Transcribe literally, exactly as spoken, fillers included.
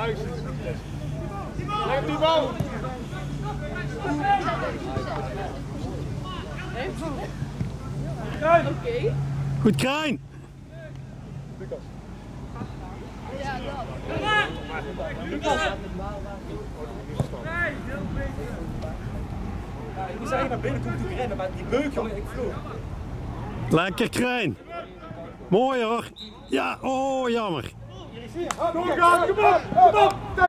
Juist. Leg die bal. Oké. Okay. Goed, Krijn. Ja, dat. Ik zei naar binnen toe te rennen, maar die beuk, jongen, ik vloog. Lekker, Krijn. Mooi hoor. Ja, oh jammer. Doorgaan, kom op, kom op.